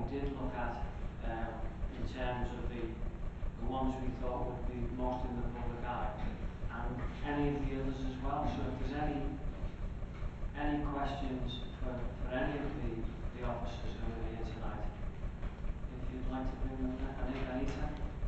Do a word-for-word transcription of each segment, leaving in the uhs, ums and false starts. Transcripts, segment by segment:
did look at um, in terms of the, the ones we thought would be most in the public eye, and any of the others as well. So if there's any any questions for, for any of the, the officers who are here tonight, if you'd like to bring them there. Anita?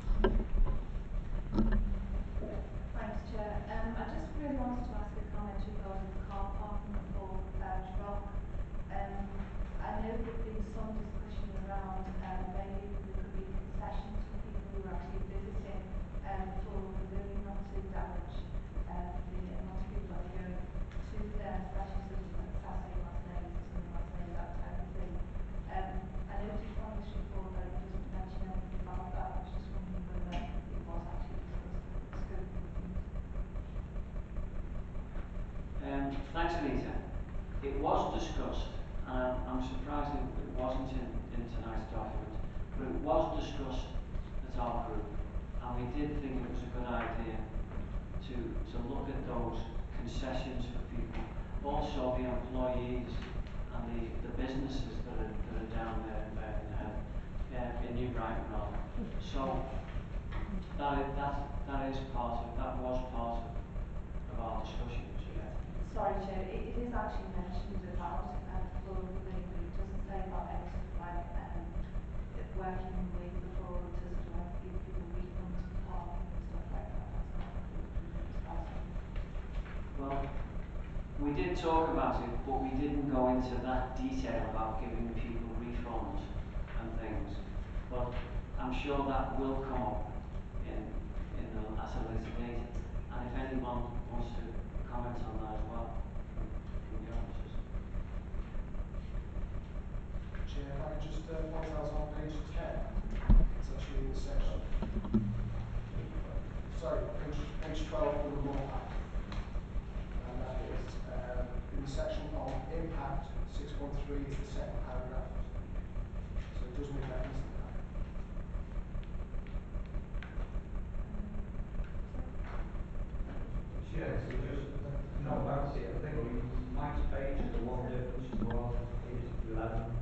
Thanks, Chair. Um, I just really wanted to ask a comment regarding the car parking for Birch Rock. Um, I know there's been some discussion around um, maybe there could be concessions for people who are actually visiting um, for the room not to damage uh, the amount of people that are going to there, especially sort of like Saturday last night or something last night, that type of thing. Um, I noticed from this report that it doesn't mention anything about that. I was just wondering whether it was actually discussed in the scope of things. Um, thanks, Anita. It was discussed. Um, I'm surprised it, it wasn't in, in tonight's document, but it was discussed at our group, and we did think it was a good idea to, to look at those concessions for people, also the employees and the, the businesses that are, that are down there in Birkenhead, uh, in New Brighton rather. So that is, that, that is part of, that was part of, of our discussion. Sorry, Chair, it, it is actually mentioned about um, floor billing, but it doesn't say about any sort of like um, working with the floor to sort of like give people refunds for parking and stuff like that. That's not Well, we did talk about it, but we didn't go into that detail about giving people refunds and things. But I'm sure that will come up in, in the, at a later date. And if anyone wants to comment on that as well from the officers. Chair, if I could just uh, point out on page ten, it's actually in the section. Sorry, page, page twelve of the law pack. And that is um, in the section on impact, six point three is the second paragraph. So it does make reference to that. Yeah, so just not about it. I think Mike's page is the one difference as well. Page eleven.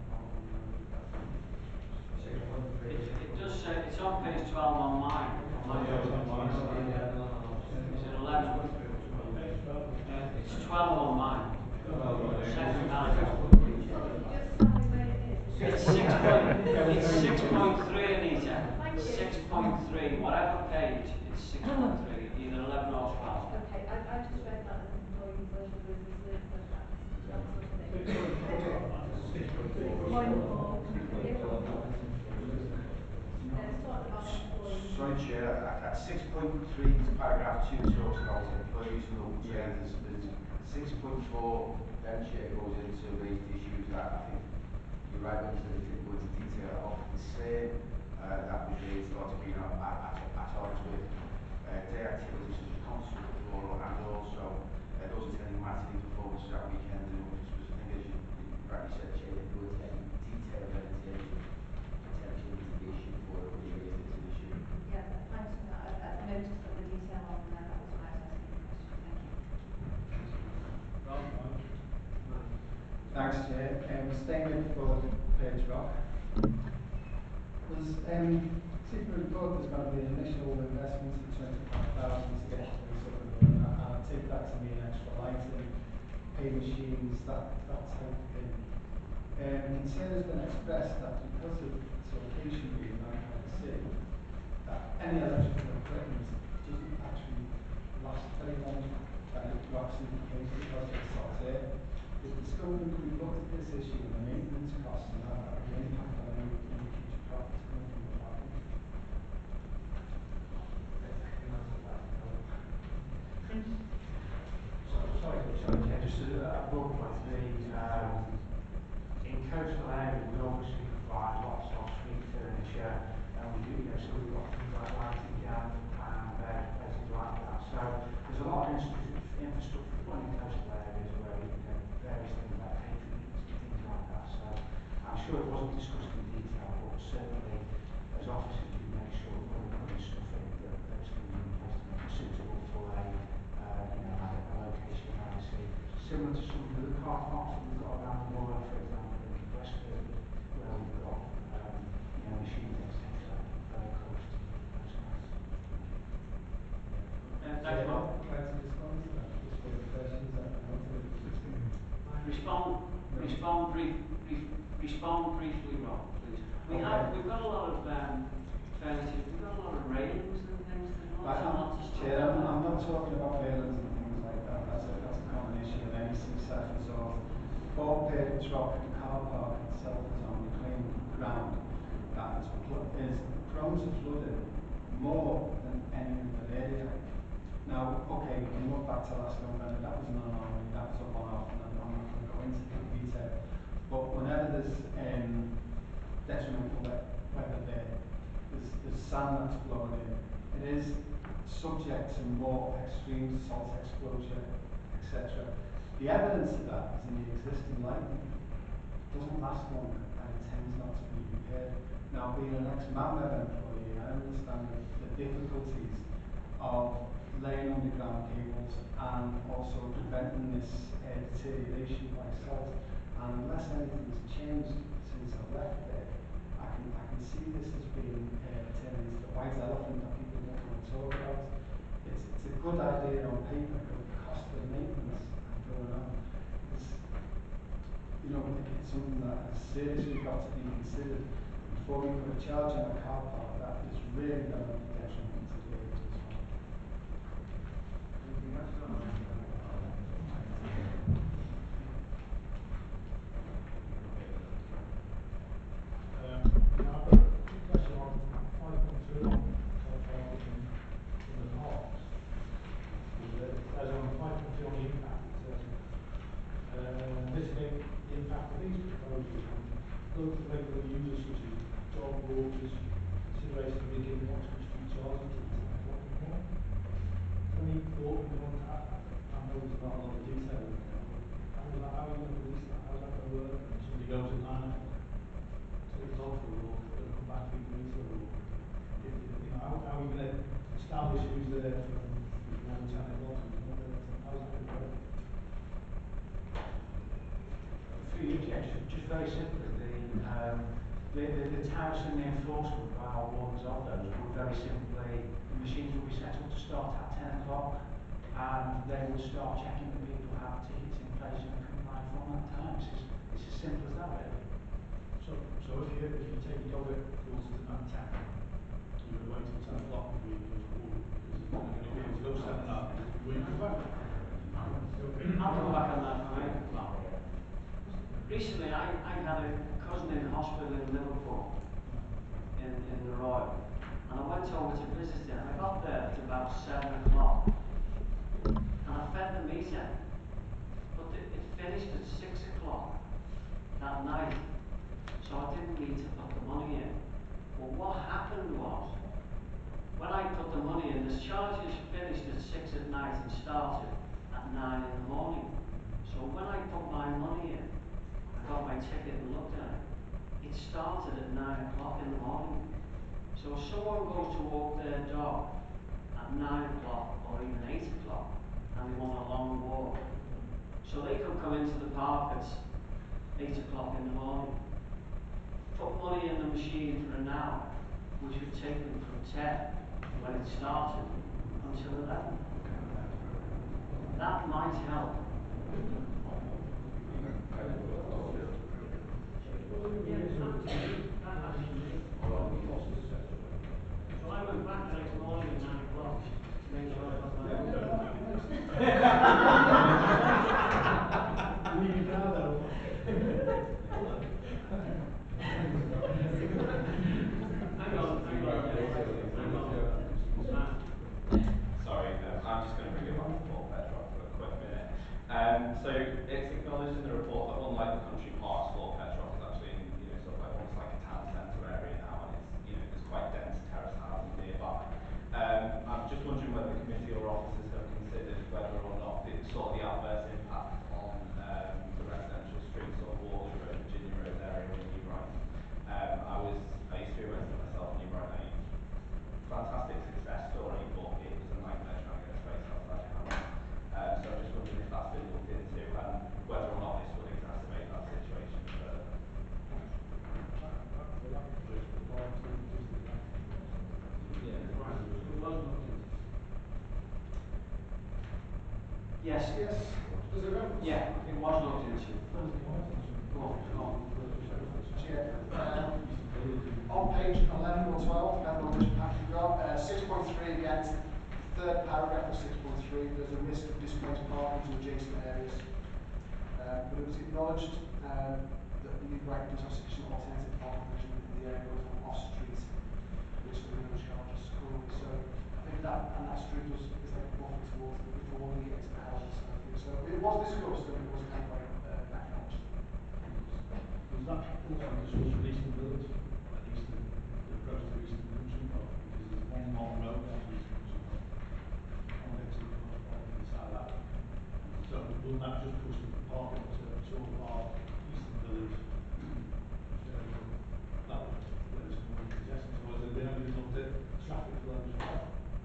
It, it does say it's on page twelve on mine. On mine. Is it eleven? It's twelve on mine. Second paragraph. It's six point. It's six point three, Anita. Six point three. Whatever page, it's six point three. Either eleven or twelve. okay, I, I just read that as employees social businesses and that, that sort of thing. Point four. Let's talk about employees. Sorry, Chair, at, at six point three, paragraph two talks about employees and local traders. six point four, then Chair goes into raised issues that I think you're right when you said it didn't go into detail of the same uh, that was raised or to be at, at, at odds with uh, day activities such as concert football and also uh, those attending maternity performances at weekends and others. Because I think as you rightly said, Chair, it goes into any detail of any potential litigation for it when you raise this issue. Yeah, thanks for that. I, I noticed that the detail on there, that was why I was asking the question. Thank you. Thanks, Chair. Um, staying with for Birch Rock. There's um, see from the report there's going to be an initial investment of twenty-five thousand to get to this up and running. I, I take that to mean extra lighting, pay machines, that, that type of thing. Um, concern has been expressed that because of its location being right by the sea, that any electrical equipment doesn't actually last very long, and it rocks in case because it's hot air. Is the scope of we've looked at this issue and the maintenance costs and that, that will impact on any, any future profits coming from the parking? Sorry, sorry, sorry, Chair, just a, a broad point. The, um, in coastal areas, we obviously provide lots of street furniture, and we do, you know, so we've got things like lighting down and bed, places like that. So there's a lot of infrastructure put in coastal areas where we can various things like catering and things like that. So I'm sure it wasn't discussed in detail, but certainly as officers we make sure that when we're putting stuff in, that those things are in place to make it suitable for a, uh, you know, like a location around the sea. Similar to some of the car parks that we've got around the world, for example, in Westford, where we've got uh, We have, we've got a lot of um, furniture, we've got a lot of railings and things, there's lots Right, and I'm, lots of stuff. Chair, I'm, I'm not talking about railings and things like that. That's a, that's a common issue in any success resort. Four paved truck car park itself is on reclaimed ground that is, pl- is prone to flooding more than any other area. Now, okay, we can look back to last November, that was an anomaly, that was a one-off, and I'm not going to go into the detail. But whenever there's um, detrimental we- weather there, there's, there's sand that's blowing in, it is subject to more extreme salt exposure, et cetera. The evidence of that is in the existing lighting. It doesn't last long and it tends not to be repaired. Now, being an ex-Mamweb employee, I understand the, the difficulties of laying underground cables and also preventing this uh, deterioration by salt. And unless anything's changed since I left there, I can I can see this as being uh, turned into the white elephant that people don't want to talk about. It's it's a good idea on paper, but the cost of maintenance and going on is, you know, it's something that has seriously got to be considered before we put a charge on a car park that is really going to be detrimental to the area as well. Anything else on that? Um, now, I've got a question on five point three on car parking in, in the parks. There's a- As on five point three on the impact, it says, uh, mitigate the impact of these proposals on local regular users such as dog walkers, consideration of beginning Oxford Street charging to ten o'clock in the morning. Any thought on that? I know there's not a lot of detail in there, but how is that, how are you going to police that? How's that going to work? And somebody goes at nine o'clock, take the dog for a walk, they'll come back three weeks or a walk. If, you know, how, how are you going to establish who's there from before ten o'clock? How's that going to work? For you, yeah, just, just very simply, the, um, the, the, the tariffs and the enforcement by our ones of those would very simply, the machines will be set up to start at ten o'clock, and they will start checking that people have tickets in place and are compliant from that time. It's as, it's as simple as that, really. So, so if you, if you take your dog at quarter to nine, ten, you're going to wait till ten o'clock before you go to walk, because you're going to be able to go seven and a half, will you come back? I'll come back on that for me. Recently, I, I had a cousin in hospital in Liverpool, in, in the Royal, and I went over to visit him. I got there at about seven o'clock, and I fed the meter, but it, it finished at six o'clock that night, so I didn't need to put the money in. But what happened was, when I put the money in, the charges finished at six at night and started at nine in the morning. So when I put my money in, I got my ticket and looked at it. It started at nine o'clock in the morning. So if someone goes to walk their dog at nine o'clock or even eight o'clock and they want a long walk, so they could come into the park at eight o'clock in the morning, put money in the machine for an hour, which would take them from ten when it started until eleven. That might help. So I went back the next morning at nine o'clock to make sure I got my money. Leave it now though. Hang on, hang on, yes, hang on. Matt. Sorry, um, I'm just going to bring it back to Paul Petroff for a quick minute. Um, so it's acknowledged in the report that unlike the country parks, Fort Petroff is actually in, you know, sort of like almost like a town centre area now, and it's, you know, there's quite dense terrace housing nearby. Um, I'm just wondering whether the committee or officers have considered whether or not the sort of the adverse impact on um, the residential streets on Wallasey Road, Virginia Road area in New Brighton. Um, I was, I used to be a resident myself in New Brighton. Fantastic success story, but it was a nightmare trying to get a space outside your house. Um, so I'm just wondering if that's been looked into and whether or not this would exacerbate that situation further. Yes. Yes, does it go? Yeah, it was looked into. Go on, go on. Chair, um, twelve, depending on which pack you've got. Uh, six point three again, it's the third paragraph of six point three. There's a risk of displaced parking to adjacent areas. Uh, but it was acknowledged um, that the new right does have sufficient alternative parking provision in the area going from off street, which the minimum charge is currently. So I think that, and that street was, is like a buffer towards the, before we get to the houses. So, I think. So it was discussed and it was kind of like uh, acknowledged. Was that also discussed with Eastern Village, at Eastern, the approach to Eastern Junction Park, because there's one long road down to Eastern Junction Park, convex of course park inside that. So will that just push the parking up to Tour Park, Eastern Village? That was where there's more congestion, so has there been any result in traffic flow as well?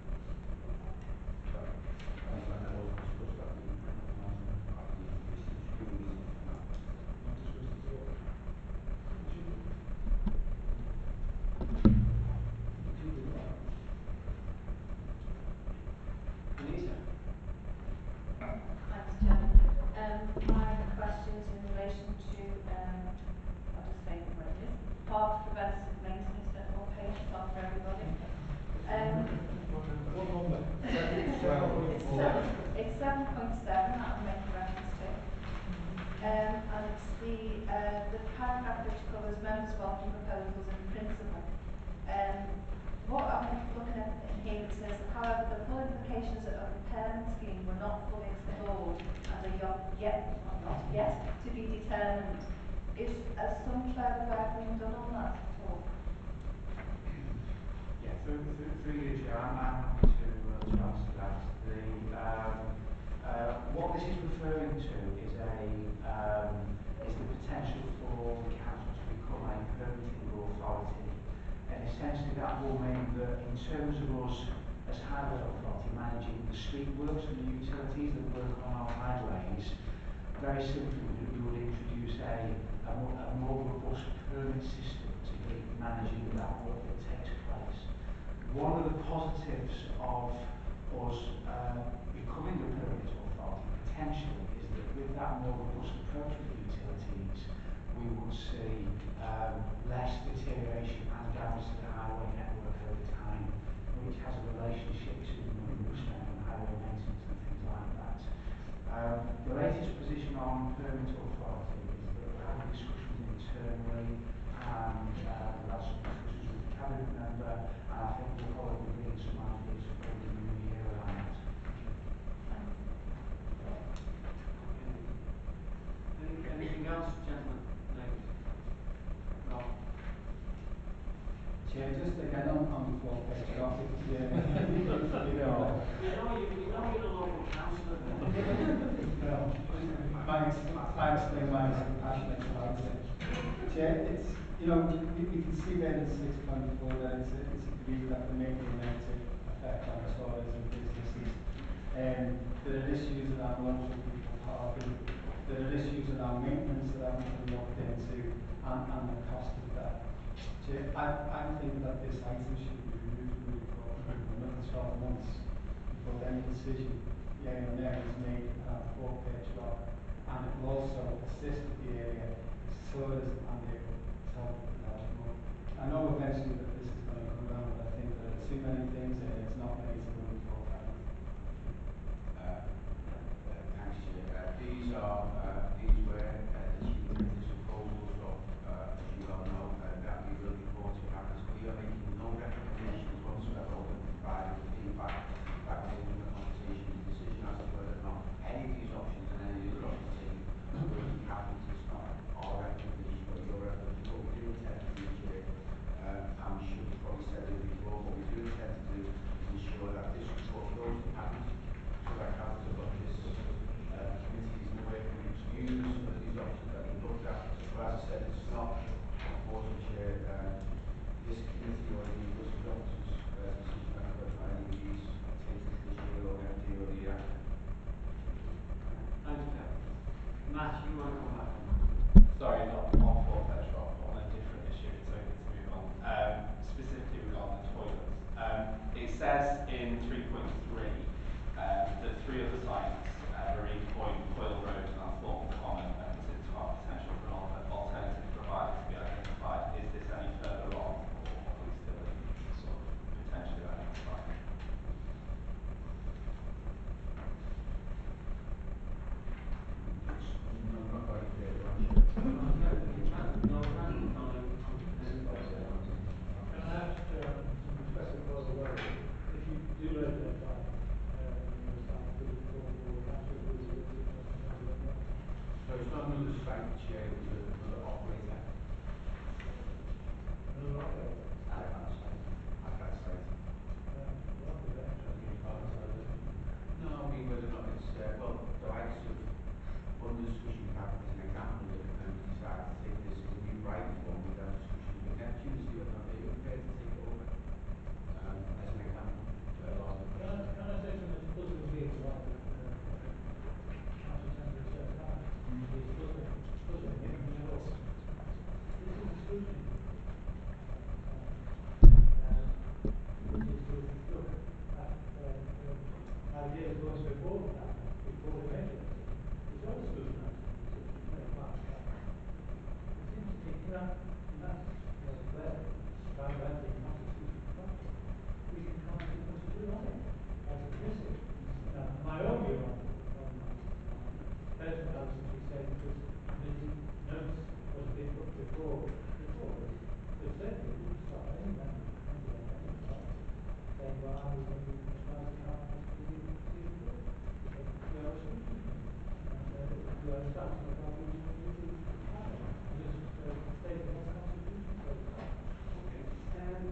Anita? Thanks, Chair. Um, my question is in relation to, um, I'll just say what it is, park preventive maintenance, don't know what page it's on for everybody. Um, What number? it's seven, it's seven point seven that I'm making reference to. Um, and it's the, uh, the paragraph which covers members' welcome proposals in principle. Um, what I'm looking at in here, it says, however, the full implications of the parent scheme were not fully explored and are yet, yet, not yet to be determined. Is has some further work been done on that at all? Yeah, through, through, through you, Chair, I'm, I'm happy to, uh, to answer that. The, um, uh, what this is referring to is a um, is the potential for the council to become a permitting authority, and essentially that will mean that in terms of us as highway authority managing the street works and the utilities that work on our highways, very simply we would introduce a, a, more, a more robust permit system to be managing that work that takes place. One of the positives of us uh, becoming a permit authority potentially is that with that more robust approach with utilities, we would see um, less deterioration and damage to the highway network over time, which has a relationship to the money we spend on highway maintenance and things like that. Um, the latest position on permit authority is that we're having discussions internally, and uh, we've had some discussions with the cabinet member, and I think we'll probably bring some ideas for the new year around that. Any, anything else, gentlemen, ladies? Rob? Chair, just again on, on the floor page, off it, yeah, you know, We know you, we know you're a local councillor. well, my, I explain why I'm so passionate about it. Chair, it's, you know, we, we can see there in six point four that it's, it's agreed that there may be a negative effect on tourism businesses. Um, there are issues around local people parking, there are issues around maintenance that haven't been looked into, and, and the cost of that. Chair, I, I think that this item should be removed from the report for another twelve months before any decision, yeah or no, is made on a four-page rock, and it will also assist with the area, its tourism, and it will help with development. I know eventually that this is going to come down, but I think there are too many things in it, it's not ready to move forward. Uh, uh, thanks, Chair. Uh, these are uh, these were uh, this proposals of, uh, as you well know, uh, that we will report to Cabinet. We are making no recommendations whatsoever on providing feedback. That will be a conversation, the decision as to whether or not any of these options and any other options taken will be happening. It's not our recommendation, but your recommendation. What we do intend to do, Chair, uh, I'm sure you probably said it before, what we do intend to do is ensure that this that's, that's clear. It's about renting constitution property. We can constitute what to do on it, how to fix it. Now, my own view on, on personal analysis would say that this committee notes was being put before, before this, but certainly we can start any member of the committee on any part, saying, well, I was going to be responsible for how much we did do the work. We are a solution committee. And uh, we are responsible for how we do the work. I'm just uh, stating what the constitution says. Okay. Um,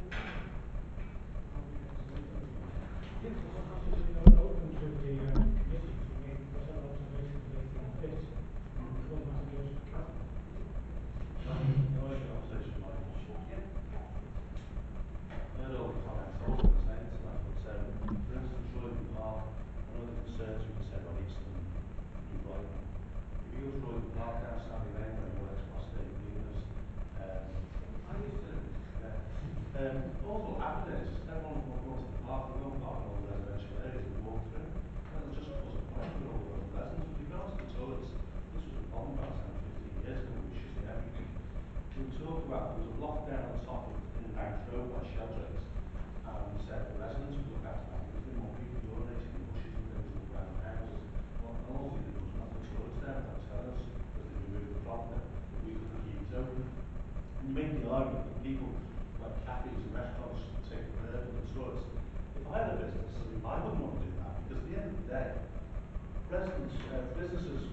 Yes, the constitution is open to the uh, committee to make whatever observations they think fit. And the full matter goes to cabinet. No, I can opposition my motion. Yeah. Heard all the comments, I wasn't going to say anything to that, but um, for instance, Royden Park, one of the concerns we can say about Easton employment. If you go to Royden Park down Stanley Lane where he works past the cleaners, um, I used to, yeah. Um, also, Aberdeen, everyone will go to the park, we go park in all the residential areas we walk through, and it'll just cause a point for all the local residents. With regards to the toilets, this was a problem about ten, fifteen years ago, we should see everything. We talked about, there was a block down on top of in Bank Road by Sheldrake's, and we said the residents would look after that, because they want people urinating in bushes and things all around the houses. Well, and all they did was not put toilets down, that was telling us, because they removed the problem that we couldn't keep it open. And you make the argument that people, like cafes and restaurants, should take the burden of the toilets. If I had a business, I wouldn't want to do that, because at the end of the day, residents, uh, businesses,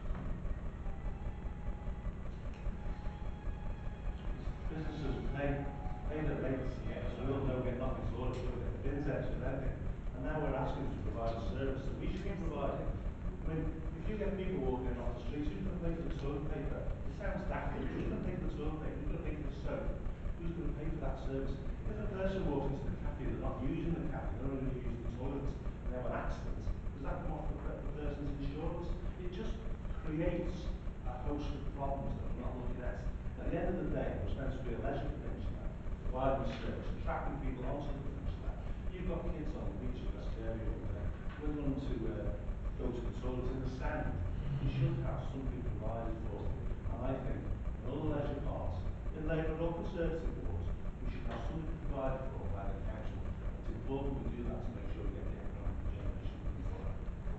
businesses pay, pay their rates, and we all know get nothing sorted, we get the bins empty and everything. And now we're asking to provide a service that we should be providing. I mean, if you get people walking in off the streets, who's going to pay for the toilet paper? It sounds daft, but who's going to pay for the toilet paper? Who's going to pay for the soap? Who's going to pay for that service? If a person walks into the cafe, they're not using the cafe, they're only using the toilet, and they have an accident, does that come off the, the person's insurance? It just creates a host of problems that we're not looking at. At the end of the day, we're supposed to be a leisure peninsula, providing service, attracting people onto the peninsula. You've got kids on the beach at Westbury all day. We're going to uh, go to the toilet in the sand. We should have something provided for them. And I think, in all the leisure parts, in Labour or Conservative wards, we should have something provided for by the council. It's important we do that to make sure we get the economic regeneration moving forward.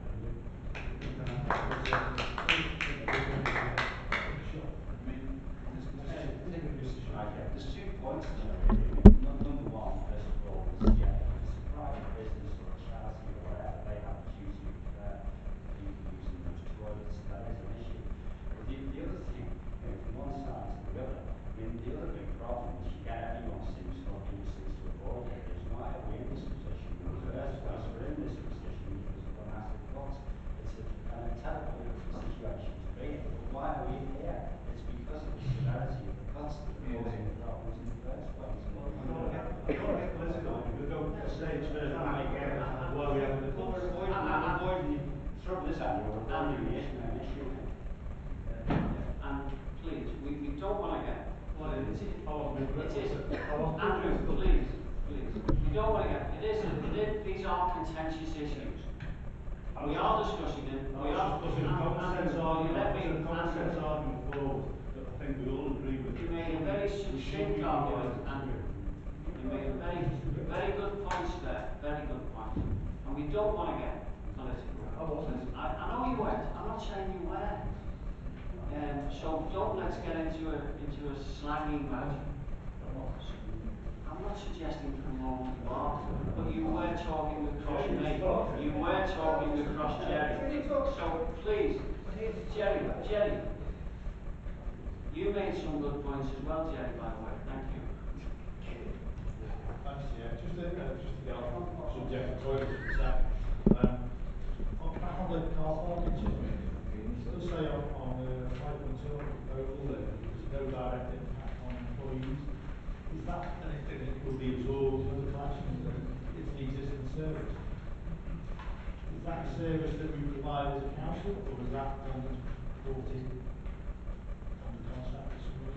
Okay, there's two points there really. Num- Number one, first of all, is yeah, if it's a private business or a charity or whatever, they have a duty of care for people using those toilets, that is an issue. But the, the other thing, you know, from one side to the other, I mean, the other big problem is you get everyone seems to, everyone seems to avoid it, is why are we in this position? In the first place, we're in this position because of a massive loss. It's a, a terrible situation to be in, but why are we here? It's because of the severity of the cuts that are causing the problems in the first place. Well, I don't get, I don't get political, we could go a stage further back again, and why we have the Well, cuts. we're avoiding, we're avoiding, the trouble is, Andy, we're avoiding the issue, an issue. And please, we, we don't want to get, Well, it is, I wasn't being it political, is, I wasn't being Andrew, political. please, please, we don't want to get, it is, it is, these are contentious issues. I We was are just- discussing them, I we was are, just putting a common sense Andrew, argument, let I me, putting a common sense Andrew, argument forward that I think we all agree with. you made a very We should succinct be argument, provided to Andrew. do. You made a very, very good points there, very good points. And we don't want to get political. I wasn't. I, I know you weren't, I'm not saying you were. Um, so don't let's get into a, into a slagging match. I'm not suggesting for a moment you are, but you were talking across me. You were talking across Jerry. So please, Jerry, Jerry, you made some good points as well, Jerry, by the way. Thank you. Thanks, yeah. Just to, uh, just to get off the subject of toilets for a second. Um, on, back on the car parking subject, it does say on, on uh, five point two of the proposal that there's no direct impact on employees. Is that anything that will be absorbed into the collections and it's the existing service? Is that a service that we provide as a council, or is that one that's brought in on the contract with somebody?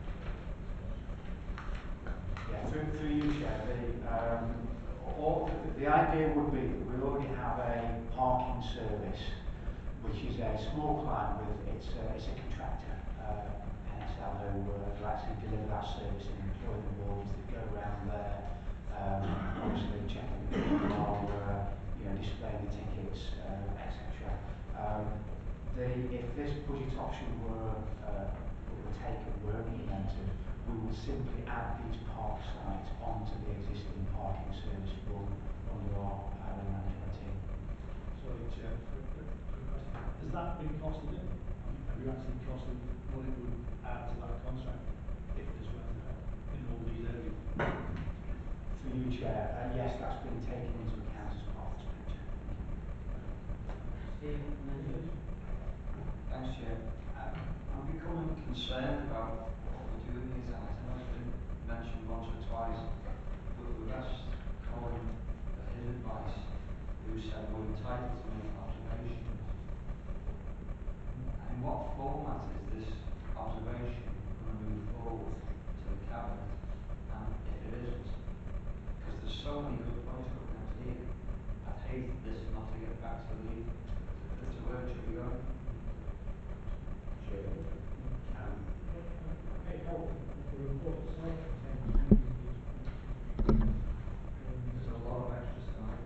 Yeah, through, through you, Chair, the, um, all, the, the idea would be that we already have a parking service, which is a small client with, it's a, it's a contractor, uh, N S personnel who, uh, who actually deliver that service and employ the wards that go around there, um, obviously checking that people are, uh, you know, displaying the tickets, uh, et cetera. Um, the, if this budget option were, uh, were taken, were implemented, we would simply add these park sites onto the existing parking service run under our hiring management team. Sorry, Chair, quick, quick, quick question. Has that been costed in? Have you actually costed what it would add to that contract if this went ahead in all these areas? Through you, Chair, uh, yes, that's been taken into account as part of this picture. Stephen, thanks, Chair. I'm, I'm becoming concerned about what we're doing here tonight. I know it's been mentioned once or twice, but we've asked Colin for his advice, who said we're entitled to make observations. In what format is this observation going to move forward to the Cabinet, and if it isn't? Because there's so many good points coming out here. I'd hate this not to get back to the to where it should be going. Chair, um, It helped if the report itself contains There's a lot of extras tonight.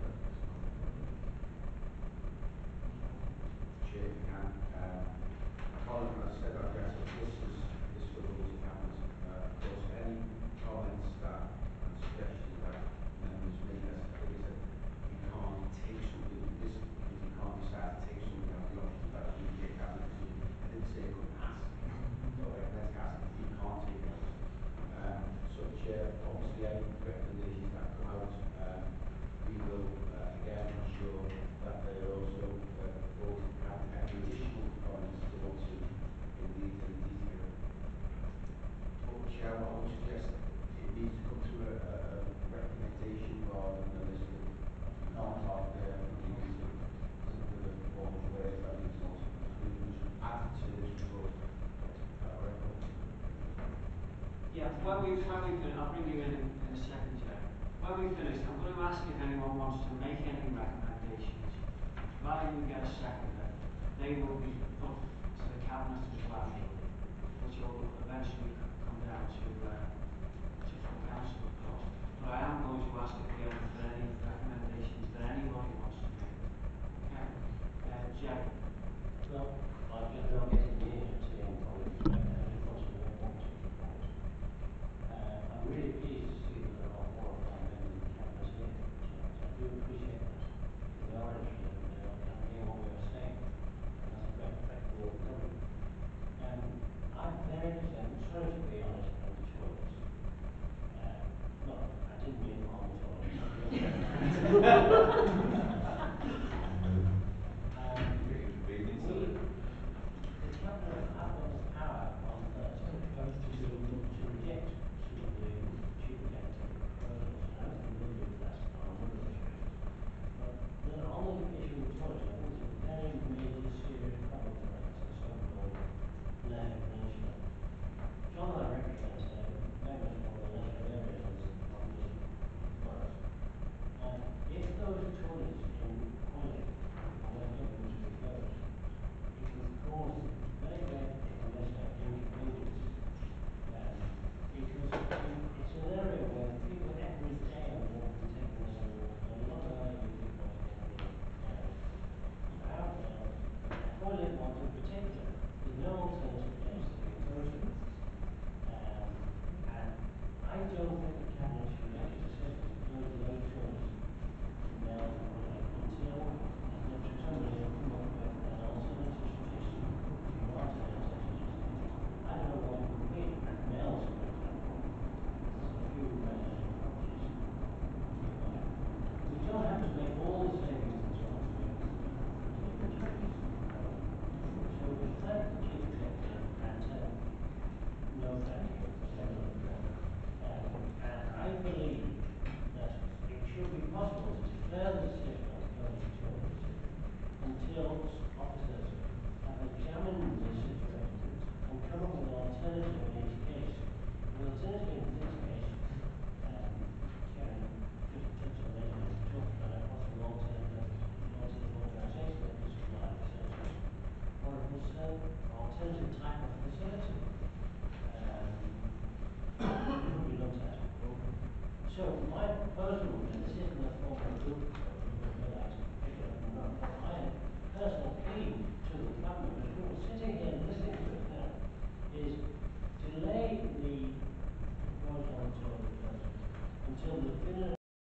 Chair, if you can, um, Colin has said that yes, this is, this will go to cabinet. Uh, of course, any comments that, and suggestions that members make, as I think that you can't take something, this committee can't decide to take something out of the options that should be a cabinet decision. I didn't say it couldn't ask, or let's ask if you can't take it out. Um, so, Chair, obviously any recommendations that come out, um, we will uh, again ensure that they are also uh, both have any additional comments to want to indeed in detail. But Chair, I would suggest it needs to come through a, a, a recommendation rather than a list of you can't have there with the formal way that needs to also include which add to this report. Is that correct? Yeah, when we when we fin- I'll bring you in in, in a second, Chair. When we finish, I'm going to ask if anyone wants to make any recommendations. Provided we get a seconder, they will be put to the Cabinet as well, which will eventually c- come down to uh, to full council, of course. But I am going to ask again for any recommendations that anybody wants to make. Okay, uh, Jay. well, I'm just now getting near to the end point of this, I just want to know what to report. Uh, I'm really pleased to see that there are four or five members of the cabinet here, so I do appreciate that. They are interested and they are and hear what we are saying, and that's a great effect of what we're doing. Um, I'm very concerned, sorry to be honest, about the toilets. Uh, well, I didn't mean on the toilet. um, we, the cabinet have got the power on Thursday to, to reject some of the chief executive proposals, and I don't think we'll do that on a number of issues. But then on the issue of toilets, I think it's a very major, serious problem for us, the so-called leisure peninsula. John and I represent uh, very much more the leisure areas of the of the borough. And if those toilets in Wallasey, or wherever which is closed, it would cause very great, if I may say, inconvenience. Um, because it, it's an area where people every day are walking, taking their their lot of elderly people in the area. You have uh, a toilet one in particular, with no alternative place that you can go to. Um, and I don't think the cabinet should make a decision to close those toilets from now on until the next somebody has come up with an alternative suggestion. An alternative suggestion. I don't know what it would be. Mel's, for example. There's a few residential properties nearby. We don't have to make all the savings that you want to make in the budget piece. So we thank the chief executive and uh, no thank you. Um, and I believe that it should be possible to defer the decision on closing toilets until officers have examined the situation and come up with an alternative in each case. The alternative in this case, um, Karen just touched on it and talked about a possible alternative, alternative organisation that could supply facilities, or a concern, alternative type of facility. Uh, So my proposal, and this isn't a formal group